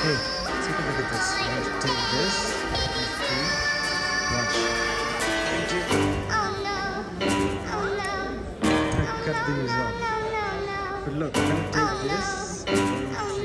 Hey, take a look at this. I'm going to take this. Okay. Watch. I'm going to cut these off. But look, I'm going to take this.